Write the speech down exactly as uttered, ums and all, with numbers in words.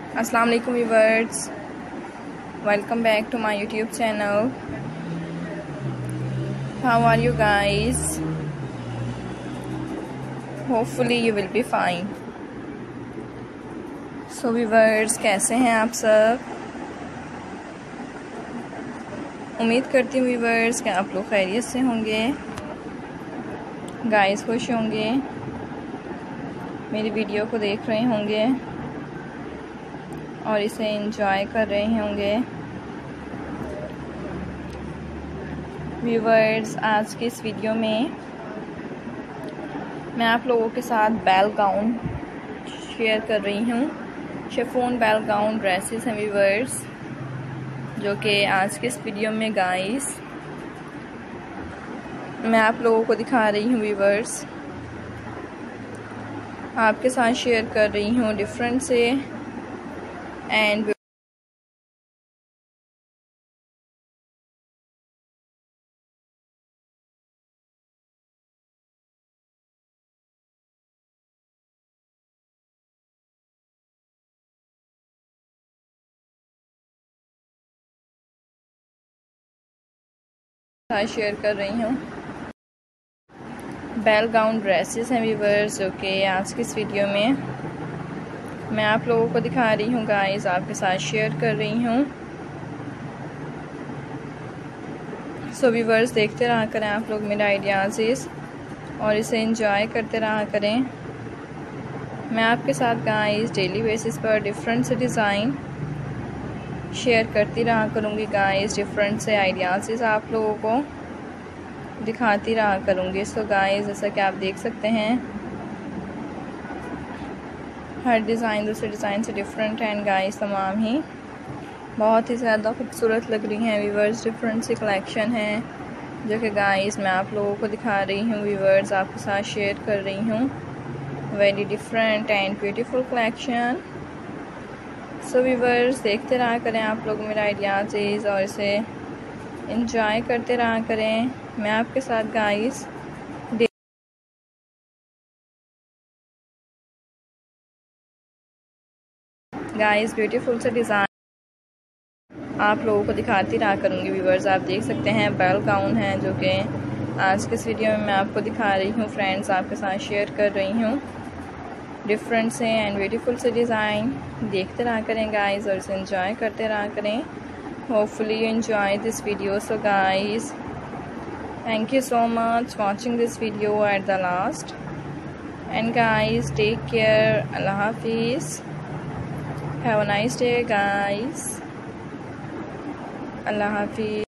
अस्सलाम वालेकुम viewers, welcome back to my YouTube channel. How are you guys? Hopefully you will be fine. So viewers, कैसे हैं आप सब? उम्मीद करती हूँ व्यूअर्स कि आप लोग खैरियत से होंगे, गाइस खुश होंगे, मेरी वीडियो को देख रहे होंगे और इसे एंजॉय कर रहे होंगे। व्यूअर्स, आज की इस वीडियो में मैं आप लोगों के साथ बेल गाउन शेयर कर रही हूँ। शिफॉन बेल गाउन ड्रेसेस हैं व्यूअर्स, जो कि आज के इस वीडियो में गाइस मैं आप लोगों को दिखा रही हूँ। व्यूअर्स, आपके साथ शेयर कर रही हूँ डिफरेंट से एंड शेयर कर रही हूँ बेल गाउन ड्रेसेस हैं व्यूअर्स, जो कि आज की इस वीडियो में मैं आप लोगों को दिखा रही हूँ गाइस, आपके साथ शेयर कर रही हूँ। सो व्यूअर्स, देखते रहा करें आप लोग मेरे आइडियाज़ और इसे एंजॉय करते रहा करें। मैं आपके साथ गाइस डेली बेसिस पर डिफरेंट से डिज़ाइन शेयर करती रहा करूँगी गाइस, डिफरेंट से आइडियाज़ आप लोगों को दिखाती रहा करूँगी। सो गाइस, जैसा कि आप देख सकते हैं, हर डिज़ाइन दूसरे डिज़ाइन से डिफरेंट है गाइस, तमाम ही बहुत ही ज़्यादा खूबसूरत लग रही हैं व्यूअर्स। डिफरेंट सी कलेक्शन है जो कि गाइस मैं आप लोगों को दिखा रही हूँ व्यूअर्स, आपके साथ शेयर कर रही हूँ। Very different and beautiful collection. So viewers, देखते रहा करें आप लोग मेरा आइडियाज़ और इसे एंजॉय करते रहा करें। मैं आपके साथ गाइस गाइस ब्यूटीफुल से डिज़ाइन आप लोगों को दिखाती रहा करूँगी व्यूअर्स। आप देख सकते हैं बेल गाउन है, जो कि आज के इस वीडियो में मैं आपको दिखा रही हूँ फ्रेंड्स, आपके साथ शेयर कर रही हूँ डिफरेंट से एंड ब्यूटीफुल से डिज़ाइन। देखते रहा करें गाइस और इसे एंजॉय करते रहा करें। Hopefully you enjoy this video. So guys, thank you so much watching this video at the last, and guys take care. Allah Hafiz. Have a nice day guys. Allah Hafiz.